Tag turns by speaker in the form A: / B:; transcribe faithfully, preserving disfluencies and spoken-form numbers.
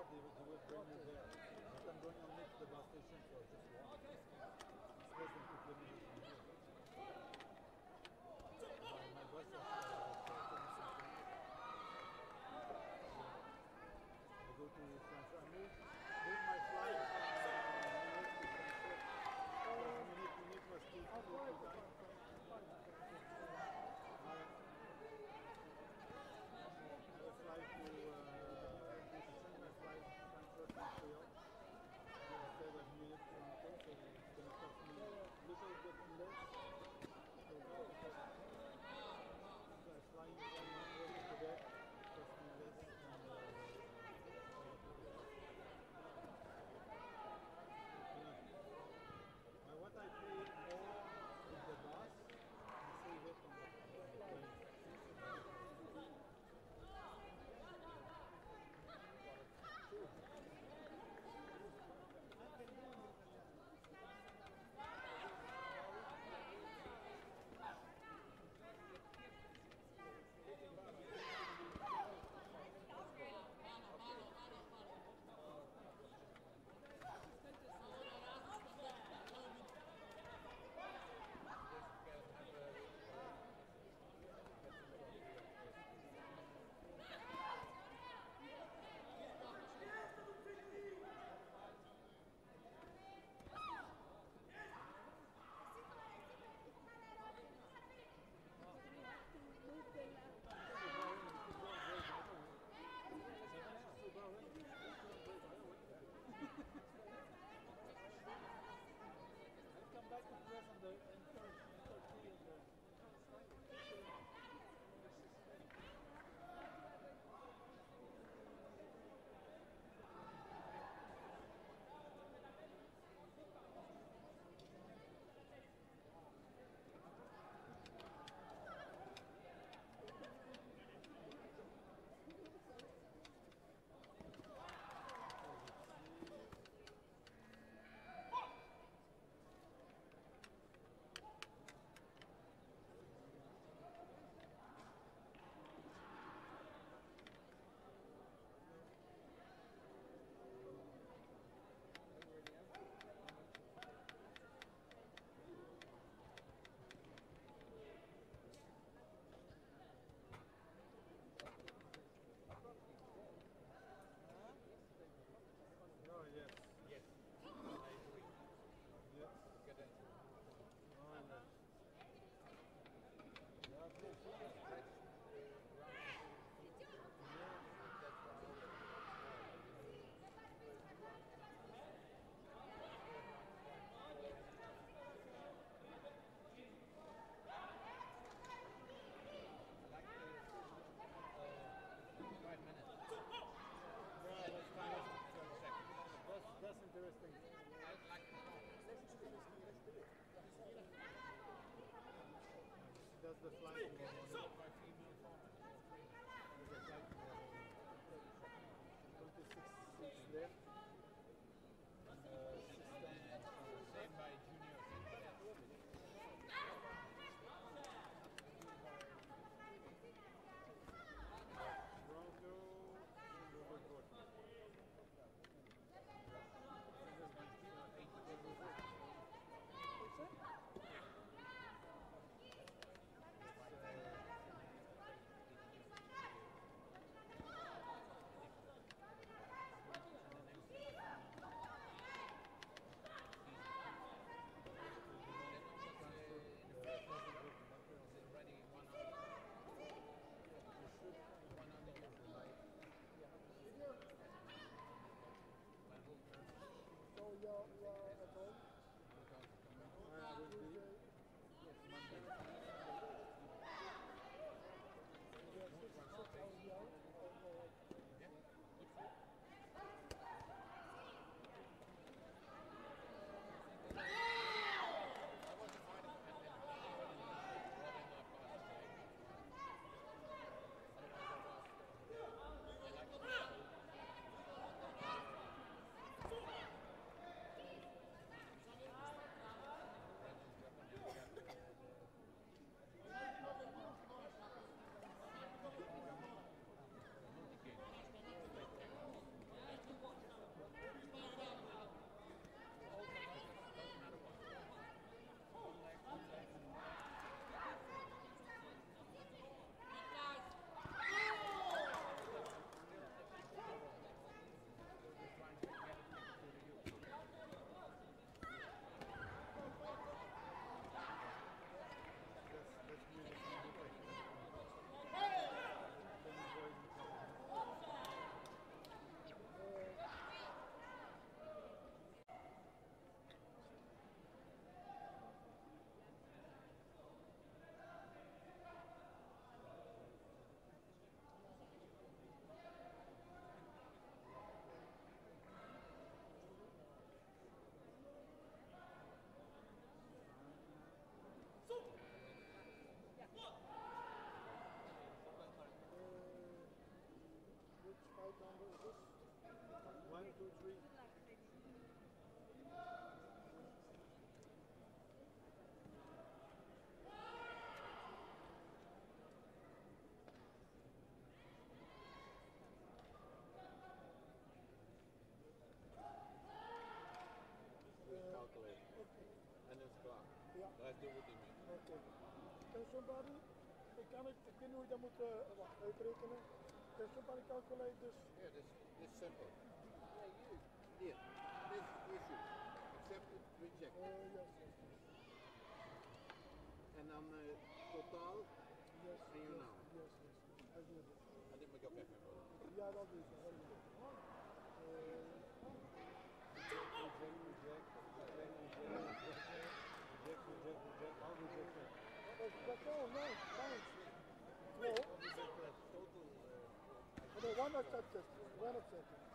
A: car, they, will- they will bring you there. But I'm going only to the bus station, so I'll just walk. It's less than two kilometers from here. My, my bus is uh, thirty something. I go to Frankfurt. I moved, moved my flight from uh, Munich to Frankfurt. Because Munich, Munich was too, too, too tight. I, I have a flight to uh, to change my flight Frankfurt to Montreal. Instead of Munich to Toronto, so it's going to cost me a little bit less. So now because uh, flying from Montreal to Quebec costs me less than uh, uh, what I pay more with the bus, I save it on the, on the plane. Oh, yes.
B: Yes, I agree.
A: Yes.
B: Good answer.
A: Oh, yes. Yeah, good.
B: Like uh, five minutes.
A: Yeah, that's kind of,
B: thirty seconds.
A: that's, that's interesting.
B: I like
A: That's the flight in the morning.
B: my female format.
A: There's a flight in the morning. twenty-six seats left. And, uh, six
B: And same by junior.
A: Toronto and Robert Gordon. It's, uh, Ja.
B: Let's do what he means.
A: Oké. Can somebody, ik kan het, ik weet niet hoe je dat moet uh, wacht, uitrekenen. Can somebody calculate this?
B: Yeah, this this simple. Yeah, you. Here. This issue. Accepted, rejected.
A: Uh, yes, yes, yes.
B: En dan uh, totaal
A: Yes,
B: en je
A: yes,
B: naam.
A: yes, yes. Hij doet het.
B: En dit moet je ook even invullen.
A: Ja, dat doe ik. Dat doe ik. Uh,
C: Reject, reject, reject, reject, reject, reject, reject, reject, all rejected.
A: that's, that's all, no, fine. No,
B: What is that uh, total? Uh,
A: no, one accepted, one accepted.